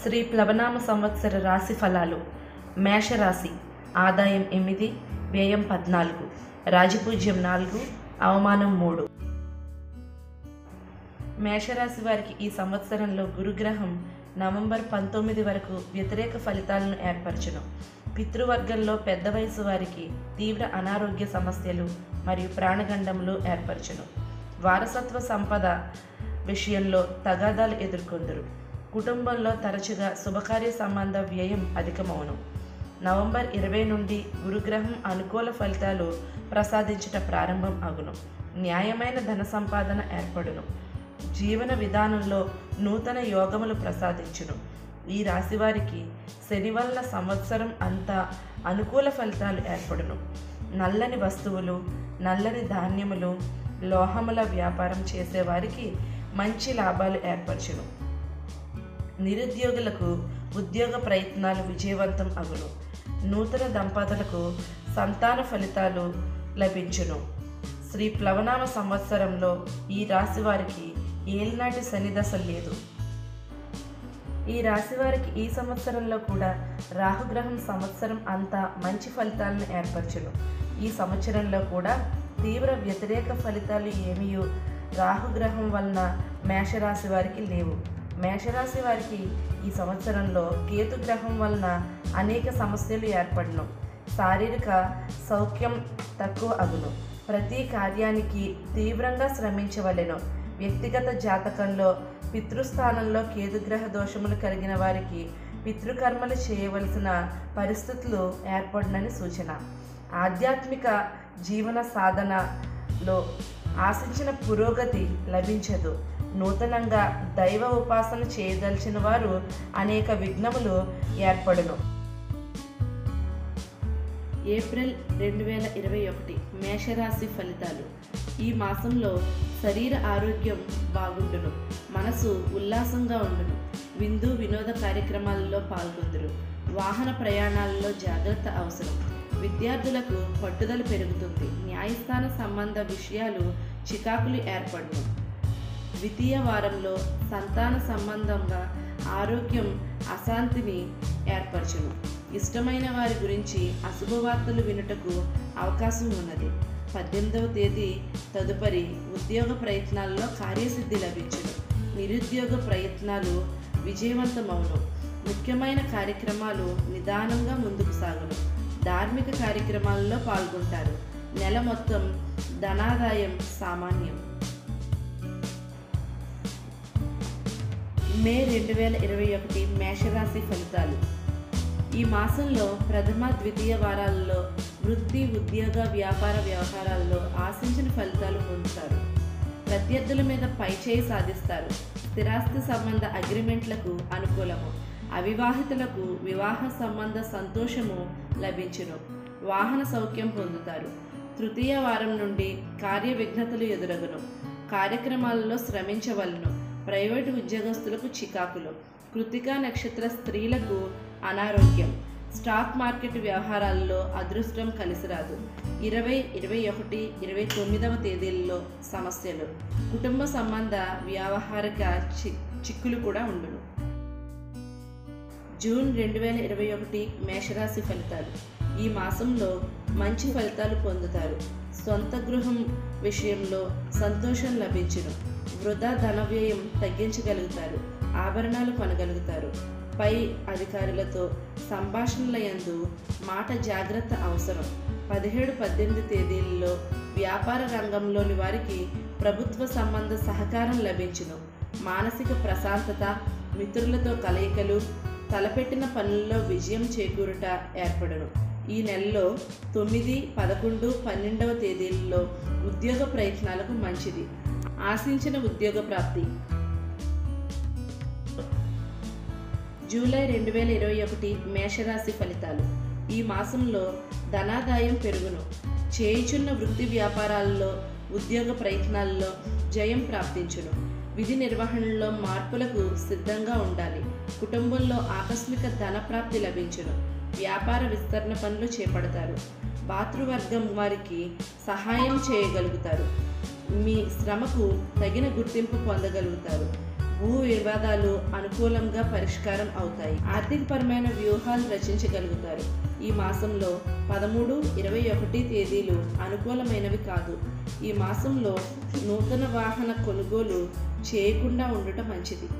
శ్రీ ప్లవనామ సంవత్సర రాశి ఫలాలు. మేషరాశి. ఆదాయం 8, వ్యయం 14, రాజపూజ్యం 4, అవమానం 3. మేషరాశి వారికి ఈ సంవత్సరంలో గురుగ్రహం నవంబర్ 19 వరకు వ్యతిరేక ఫలితాలను ఏర్పరచును. పితృవర్గంలో పెద్ద వయసు వారికి తీవ్ర అనారోగ్య సమస్యలు మరియు ప్రాణగండములు ఏర్పరచును. వారసత్వ సంపద విషయంలో తగాదాలు ఎదుర్కొందురు. కుటుంబంలో తరచుగా శుభకార్య సంబంధ వ్యయం అధికమవును. నవంబర్ 20 నుండి గురుగ్రహం అనుకూల ఫలితాలు ప్రసాదించుట ప్రారంభం అగును. న్యాయమైన ధన సంపాదన ఏర్పడును. జీవన విధానంలో నూతన యోగములు ప్రసాదించును. ఈ రాశివారికి శని వలన సంవత్సరం అంతా అనుకూల ఫలితాలు ఏర్పడును. నల్లని వస్తువులు, నల్లని ధాన్యములు, లోహముల వ్యాపారం చేసేవారికి మంచి లాభాలు ఏర్పరచును. నిరుద్యోగులకు ఉద్యోగ ప్రయత్నాలు విజయవంతం అగును. నూతన దంపతులకు సంతాన ఫలితాలు లభించును. శ్రీ ప్లవనామ సంవత్సరంలో ఈ రాశి వారికి ఏలినాటి శని దశ లేదు. ఈ రాశి వారికి ఈ సంవత్సరంలో కూడా రాహుగ్రహం సంవత్సరం అంతా మంచి ఫలితాలను ఏర్పరచును. ఈ సంవత్సరంలో కూడా తీవ్ర వ్యతిరేక ఫలితాలు ఏమీ రాహుగ్రహం వలన మేషరాశి వారికి లేవు. మేషరాశి వారికి ఈ సంవత్సరంలో కేతుగ్రహం వలన అనేక సమస్యలు ఏర్పడును. శారీరక సౌఖ్యం తక్కువ అగును. ప్రతి కార్యానికి తీవ్రంగా శ్రమించవలెను. వ్యక్తిగత జాతకంలో పితృస్థానంలో కేతుగ్రహ దోషములు కలిగిన వారికి పితృకర్మలు చేయవలసిన పరిస్థితులు ఏర్పడునని సూచన. ఆధ్యాత్మిక జీవన సాధనలో ఆశించిన పురోగతి లభించదు. నూతనంగా దైవ ఉపాసన చేయదలిచిన వారు అనేక విఘ్నములు ఏర్పడును. ఏప్రిల్ 2021 మేషరాశి ఫలితాలు. ఈ మాసంలో శరీర ఆరోగ్యం బాగుండును. మనసు ఉల్లాసంగా ఉండును. విందు వినోద కార్యక్రమాలలో పాల్గొందురు. వాహన ప్రయాణాలలో జాగ్రత్త అవసరం. విద్యార్థులకు పట్టుదల పెరుగుతుంది. న్యాయస్థాన సంబంధ విషయాలు చికాకులు ఏర్పడును. ద్వితీయ వారంలో సంతాన సంబంధంగా ఆరోగ్యం అశాంతిని ఏర్పరచును. ఇష్టమైన వారి గురించి అశుభవార్తలు వినుటకు అవకాశం ఉన్నది. 18వ తేదీ తదుపరి ఉద్యోగ ప్రయత్నాల్లో కార్యసిద్ధి లభించును. నిరుద్యోగ ప్రయత్నాలు విజయవంతమవును. ముఖ్యమైన కార్యక్రమాలు నిదానంగా ముందుకు సాగును. ధార్మిక కార్యక్రమాల్లో పాల్గొంటారు. నెల మొత్తం ధనాదాయం సామాన్యం. మే 2021 మేషరాశి ఫలితాలు. ఈ మాసంలో ప్రథమ ద్వితీయ వారాలలో వృత్తి, ఉద్యోగ, వ్యాపార వ్యవహారాల్లో ఆశించిన ఫలితాలు పొందుతారు. ప్రత్యర్థుల మీద పైచేయి సాధిస్తారు. స్థిరాస్తి సంబంధ అగ్రిమెంట్లకు అనుకూలము. అవివాహితులకు వివాహ సంబంధ సంతోషము లభించును. వాహన సౌఖ్యం పొందుతారు. తృతీయ వారం నుండి కార్య విఘ్నతలు ఎదురగును. కార్యక్రమాలలో శ్రమించవలను. ప్రైవేటు ఉద్యోగస్తులకు చికాకులు. కృతికా నక్షత్ర స్త్రీలకు అనారోగ్యం. స్టాక్ మార్కెట్ వ్యవహారాల్లో అదృష్టం కలిసిరాదు. 20, 21, 29వ తేదీల్లో సమస్యలు. కుటుంబ సంబంధ వ్యావహారిక చిక్కులు కూడా ఉండును. జూన్ 2021 మేషరాశి ఫలితాలు. ఈ మాసంలో మంచి ఫలితాలు పొందుతారు. సొంత గృహం విషయంలో సంతోషం లభించును. వృధా ధన వ్యయం తగ్గించగలుగుతారు. ఆభరణాలు కొనగలుగుతారు. పై అధికారులతో సంభాషణల యందు మాట జాగ్రత్త అవసరం. 17, 18 తేదీల్లో వ్యాపార రంగంలోని వారికి ప్రభుత్వ సంబంధ సహకారం లభించును. మానసిక ప్రశాంతత, మిత్రులతో కలయికలు, తలపెట్టిన పనుల్లో విజయం చేకూరుట ఏర్పడును. ఈ నెలలో 9, 11, 12వ తేదీల్లో ఉద్యోగ ప్రయత్నాలకు మంచిది. ఆశించిన ఉద్యోగ ప్రాప్తి. జూలై 2021 మేషరాశి ఫలితాలు. ఈ మాసంలో ధనాదాయం పెరుగును. చేయుచున్న వృత్తి వ్యాపారాల్లో, ఉద్యోగ ప్రయత్నాల్లో జయం ప్రాప్తించును. విధి నిర్వహణలో మార్పులకు సిద్ధంగా ఉండాలి. కుటుంబంలో ఆకస్మిక ధన ప్రాప్తి లభించును. వ్యాపార విస్తరణ పనులు చేపడతారు. భాతృవర్గం వారికి సహాయం చేయగలుగుతారు. మీ శ్రమకు తగిన గుర్తింపు పొందగలుగుతారు. భూ వివాదాలు అనుకూలంగా పరిష్కారం అవుతాయి. ఆర్థికపరమైన వ్యూహాలు రచించగలుగుతారు. ఈ మాసంలో 13, 21 తేదీలు అనుకూలమైనవి కాదు. ఈ మాసంలో నూతన వాహన కొనుగోలు చేయకుండా ఉండటం మంచిది.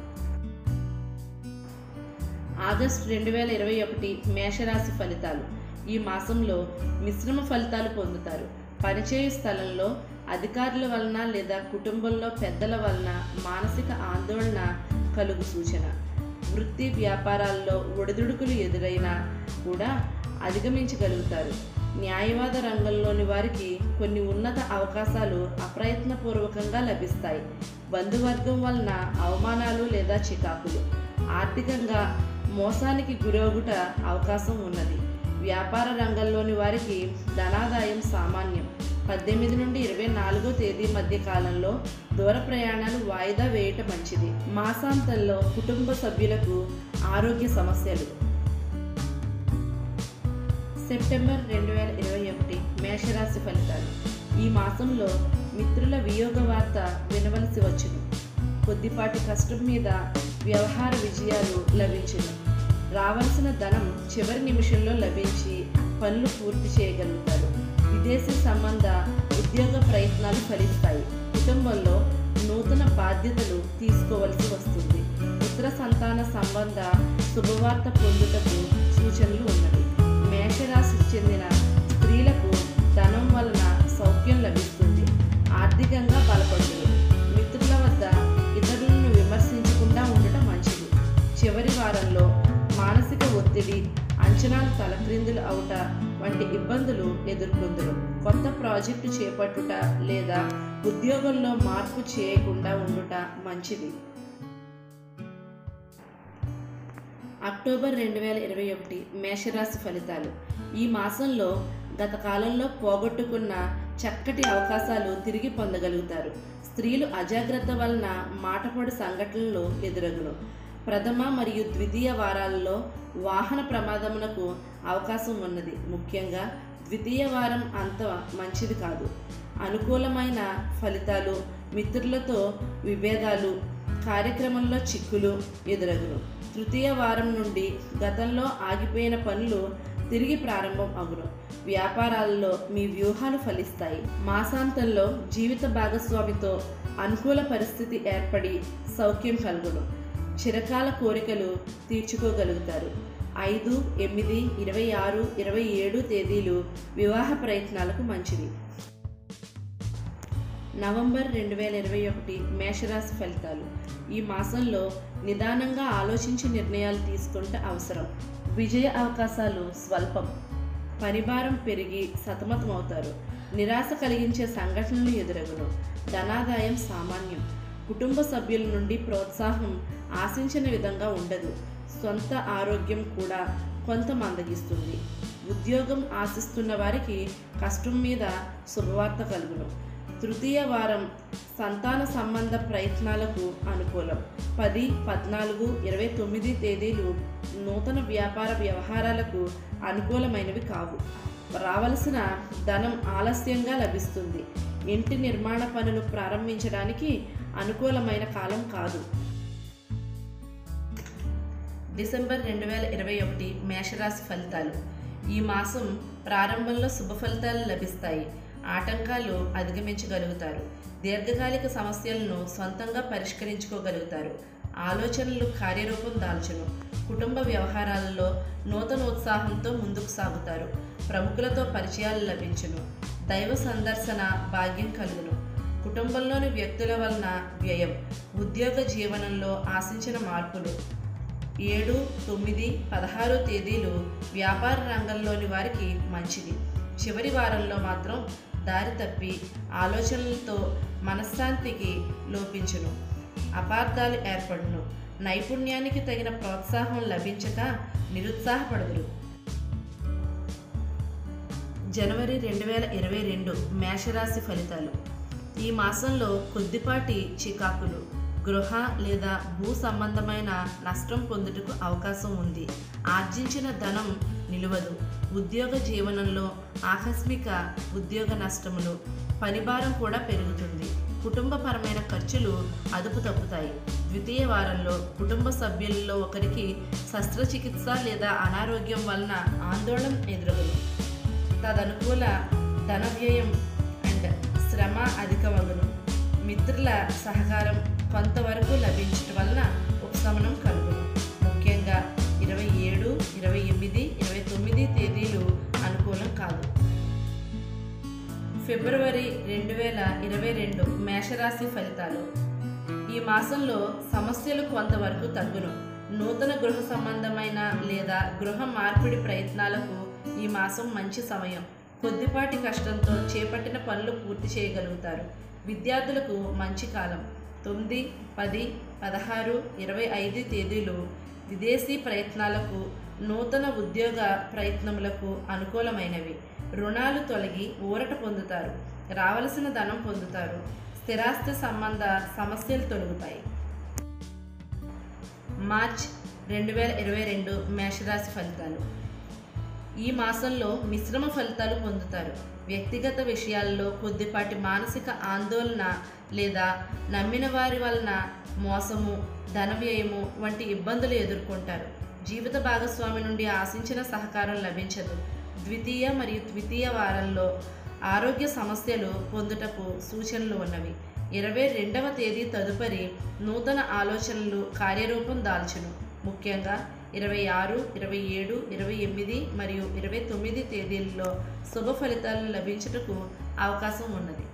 ఆగస్టు 2021 మేషరాశి ఫలితాలు. ఈ మాసంలో మిశ్రమ ఫలితాలు పొందుతారు. పనిచేయు స్థలంలో అధికారుల వలన లేదా కుటుంబంలో పెద్దల వలన మానసిక ఆందోళన కలుగు సూచన. వృత్తి వ్యాపారాల్లో ఒడిదుడుకులు ఎదురైనా కూడా అధిగమించగలుగుతారు. న్యాయవాద రంగంలోని వారికి కొన్ని ఉన్నత అవకాశాలు అప్రయత్నపూర్వకంగా లభిస్తాయి. బంధువర్గం వలన అవమానాలు లేదా చికాకులు. ఆర్థికంగా మోసానికి గురవుట అవకాశం ఉన్నది. వ్యాపార రంగంలోని వారికి ధనాదాయం సామాన్యం. 18 నుండి 24 తేదీ మధ్య కాలంలో దూర ప్రయాణాలు వాయిదా వేయటం మంచిది. మాసాంతంలో కుటుంబ సభ్యులకు ఆరోగ్య సమస్యలు. సెప్టెంబర్ 2021 మేషరాశి ఫలితాలు. ఈ మాసంలో మిత్రుల వియోగ వార్త వినవలసి వచ్చును. కొద్దిపాటి కష్టం మీద వ్యవహార విజయాలు లభించును. రావాల్సిన ధనం చివరి నిమిషంలో లభించి పనులు పూర్తి చేయగలుగుతారు. విదేశీ సంబంధ ఉద్యోగ ప్రయత్నాలు ఫలిస్తాయి. కుటుంబంలో నూతన బాధ్యతలు తీసుకోవలసి వస్తుంది. పుత్ర సంతాన సంబంధ శుభవార్త పొందుటకు సూచనలు ఉన్నవి. మేషరాశికి చెందిన స్త్రీలకు ధనం వలన సౌఖ్యం లభిస్తుంది. ఆర్థికంగా బలపడుతుంది. మిత్రుల వద్ద ఇతరులను విమర్శించకుండా ఉండటం మంచిది. చివరి వారంలో మానసిక ఒత్తిడి, అంచనాలు తలక్రిందులు అవుట వంటి ఇబ్బందులు ఎదుర్కొందురు. కొత్త ప్రాజెక్టు చేపట్టుట లేదా ఉద్యోగంలో మార్పు చేయకుండా ఉండుట మంచిది. అక్టోబర్ 2021 మేషరాశి ఫలితాలు. ఈ మాసంలో గత కాలంలో పోగొట్టుకున్న చక్కటి అవకాశాలు తిరిగి పొందగలుగుతారు. స్త్రీలు అజాగ్రత్త వలన మాటపడు సంఘటనలు ఎదురగును. ప్రథమ మరియు ద్వితీయ వారాల్లో వాహన ప్రమాదమునకు అవకాశం ఉన్నది. ముఖ్యంగా ద్వితీయ వారం అంత మంచిది కాదు. అనుకూలమైన ఫలితాలు. మిత్రులతో విభేదాలు, కార్యక్రమంలో చిక్కులు ఎదురగును. తృతీయ వారం నుండి గతంలో ఆగిపోయిన పనులు తిరిగి ప్రారంభం అగును. వ్యాపారాలలో మీ వ్యూహాలు ఫలిస్తాయి. మాసాంతంలో జీవిత భాగస్వామితో అనుకూల పరిస్థితి ఏర్పడి సౌఖ్యం కలుగును. చిరకాల కోరికలు తీర్చుకోగలుగుతారు. 5, 8, 26, 27 తేదీలు వివాహ ప్రయత్నాలకు మంచివి. నవంబర్ 2021 మేషరాశి ఫలితాలు. ఈ మాసంలో నిదానంగా ఆలోచించి నిర్ణయాలు తీసుకుంటే అవసరం. విజయ అవకాశాలు స్వల్పం. పనిభారం పెరిగి సతమతమవుతారు. నిరాశ కలిగించే సంఘటనలు ఎదురగును. ధనాదాయం సామాన్యం. కుటుంబ సభ్యుల నుండి ప్రోత్సాహం ఆశించిన విధంగా ఉండదు. సొంత ఆరోగ్యం కూడా కొంత మందగిస్తుంది. ఉద్యోగం ఆశిస్తున్న వారికి కష్టం మీద శుభవార్త కలుగును. తృతీయ వారం సంతాన సంబంధ ప్రయత్నాలకు అనుకూలం. 10, 14, 29 తేదీలు నూతన వ్యాపార వ్యవహారాలకు అనుకూలమైనవి కావు. రావలసిన ధనం ఆలస్యంగా లభిస్తుంది. ఇంటి నిర్మాణ పనులు ప్రారంభించడానికి అనుకూలమైన కాలం కాదు. డిసెంబర్ 2021 మేషరాశి ఫలితాలు. ఈ మాసం ప్రారంభంలో శుభ ఫలితాలు లభిస్తాయి. ఆటంకాలు అధిగమించగలుగుతారు. దీర్ఘకాలిక సమస్యలను సొంతంగా పరిష్కరించుకోగలుగుతారు. ఆలోచనలు కార్యరూపం దాల్చును. కుటుంబ వ్యవహారాలలో నూతన ఉత్సాహంతో ముందుకు సాగుతారు. ప్రముఖులతో పరిచయాలు లభించును. దైవ సందర్శన భాగ్యం కలుగును. కుటుంబంలోని వ్యక్తుల వలన వ్యయం. ఉద్యోగ జీవనంలో ఆశించిన మార్పులు. 7, 9, 16 తేదీలు వ్యాపార రంగంలోని వారికి మంచిది. చివరి వారంలో మాత్రం దారి తప్పి ఆలోచనలతో మనశ్శాంతికి లోపించును. అపార్థాలు ఏర్పడును. నైపుణ్యానికి తగిన ప్రోత్సాహం లభించక నిరుత్సాహపడుదురు. జనవరి 2022 మేషరాశి ఫలితాలు. ఈ మాసంలో కొద్దిపాటి చికాకులు, గృహ లేదా భూ సంబంధమైన నష్టం పొందుటకు అవకాశం ఉంది. ఆర్జించిన ధనం నిలువదు. ఉద్యోగ జీవనంలో ఆకస్మిక ఉద్యోగ నష్టములు, పనిభారం కూడా పెరుగుతుంది. కుటుంబపరమైన ఖర్చులు అదుపు తప్పుతాయి. ద్వితీయ వారంలో కుటుంబ సభ్యులలో ఒకరికి శస్త్రచికిత్స లేదా అనారోగ్యం వలన ఆందోళన ఎదురగును. తదనుకూల ధన వ్యయం అండ్ శ్రమ అధికమగును. మిత్రుల సహకారం కొంతవరకు లభించటం వలన ఉపశమనం కలుగును. ముఖ్యంగా 27, 28, 29 తేదీలు అనుకూలం కాదు. ఫిబ్రవరి 2022 మేషరాశి ఫలితాలు. ఈ మాసంలో సమస్యలు కొంతవరకు తగ్గును. నూతన గృహ సంబంధమైన లేదా గృహ మార్పిడి ప్రయత్నాలకు ఈ మాసం మంచి సమయం. కొద్దిపాటి కష్టంతో చేపట్టిన పనులు పూర్తి చేయగలుగుతారు. విద్యార్థులకు మంచి కాలం. 9, 10, 16, 25 తేదీలు విదేశీ ప్రయత్నాలకు, నూతన ఉద్యోగ ప్రయత్నములకు అనుకూలమైనవి. రుణాలు తొలగి ఊరట పొందుతారు. రావలసిన ధనం పొందుతారు. స్థిరాస్తి సంబంధ సమస్యలు తొలగుతాయి. మార్చ్ 2022 మేషరాశి ఫలితాలు. ఈ మాసంలో మిశ్రమ ఫలితాలు పొందుతారు. వ్యక్తిగత విషయాల్లో కొద్దిపాటి మానసిక ఆందోళన లేదా నమ్మిన వారి వలన మోసము, ధన వ్యయము వంటి ఇబ్బందులు ఎదుర్కొంటారు. జీవిత భాగస్వామి నుండి ఆశించిన సహకారం లభించదు. ద్వితీయ మరియు తృతీయ వారంలో ఆరోగ్య సమస్యలు పొందుటకు సూచనలు ఉన్నవి. 22వ తేదీ తదుపరి నూతన ఆలోచనలు కార్యరూపం దాల్చును. ముఖ్యంగా 26, 27, 28 మరియు 29 తేదీల్లో శుభ ఫలితాలు లభించుటకు అవకాశం ఉన్నది.